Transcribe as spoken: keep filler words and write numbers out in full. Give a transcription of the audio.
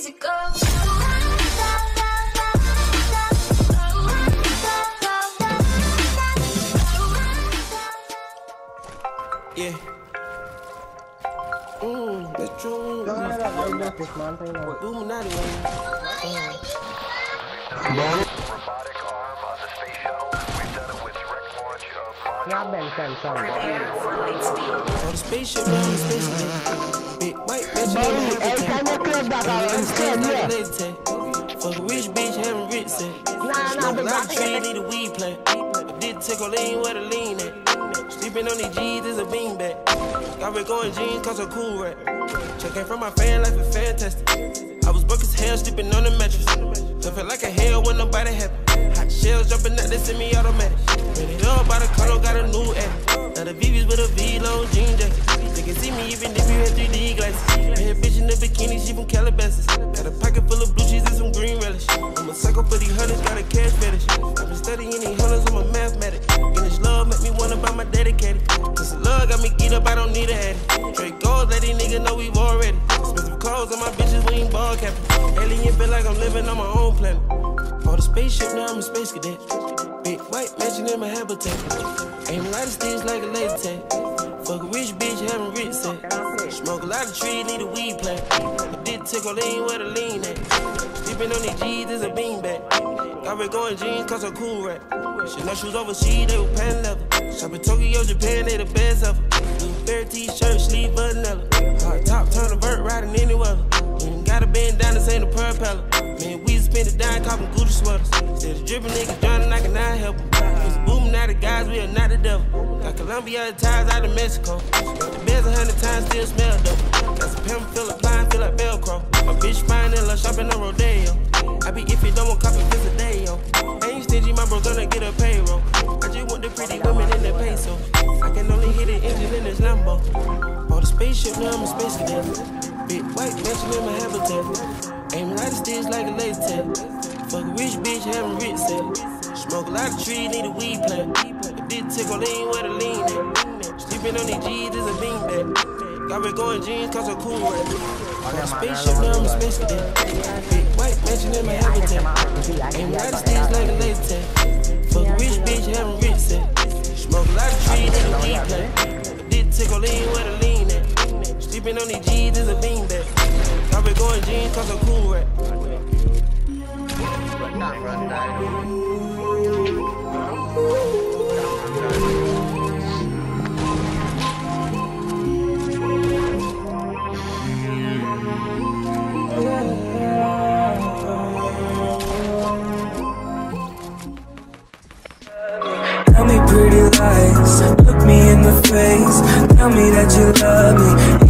easy go. Yeah. Mmm, that's true. Illuminati, man. Robotic arm on the space shuttle. We've done it with direct launch of On the spaceship, man, on the spaceship. Big white bitch, fuck a rich bitch, having rich set. Smoke a lot of trees, need a weed plant. I did take a lean where the lean at. Sleeping on these G's is a beanbag. Got red going jeans, cause I'm cool rap. Checking from my fan life is fantastic. I was broke as hell, sleeping on the mattress. Felt like a hell when nobody happy. Hot shells jumping out, they semi-automatic. Ran it up by the car, got a new edit. Now the V V's with a V-low jean jacket. They can see me even if you had three D glasses. Bad bitch in the bikini, she from Calabasas. Got a pocket full of blue cheese and some green relish. I'm a psycho for these hunters, got a cash fetish. I've been studying these hunters, I'm a mathematic. And this love make me wanna buy my dedicated. Cause the love got me geeked up, I don't need a addict. Straight goals, let these niggas know we've already. Expensive clothes on my bitches, we ain't ball capping. Alien feel like I'm living on my own planet. Bought a spaceship, now I'm a space cadet. Big white mansion in my habitat. Aim a lot of sticks like a laser tag. Fuck a rich bitch, having rich set. Smoke a lot of trees, need a weed plant. I did tickle lean where the lean at. Sleeping on these G's is a beanbag. Got red going jeans, cause I'm cool rap. Chanel shoes overseas, they were pan leather. Shop in Tokyo, Japan, they the best ever. Blue bear t-shirt, sleeve vanilla. Hard top, turn a vert, riding any weather. Ain't got a bend down, this ain't a propeller. Man, we spent it down, copping Gucci sweaters. Said the dripping niggas drowning, I cannot help them. It's booming out of guys, we are not the devil. Got Colombia ties out of Mexico. Got the beds a hundred times, still smell dope. Got some pimp, feel applying, feel like Velcro. My bitch fine and love shopping on Rodeo. I be if you don't want copy, this a day, yo. I ain't stingy, my bro gonna get a payroll. I just want the pretty women in the peso. I can only hit the engine in this Lambo. Bought a spaceship, now I'm a space cadet. Big white mansion in my habitat. Aim a lot of sticks like a laser tag. Fuck a rich bitch, having rich set. Smoke a lot of trees, need a weed plant. I did tickle lean where the lean at. Sleeping on these G's is a beanbag. Got red going jeans, cause I'm cool rap. On a spaceship, now I'm a space cadet. Big white mansion in my habitat. Aim a lot of sticks like a laser tag. Fuck a rich bitch, having rich set. Smoke a lot of trees, need a weed plant. I did tickle lean where the lean at. Sleeping on these G's is a beanbag. Got red going jeans, cause I'm cool rap. Tell me pretty lies, look me in the face. Tell me that you love me,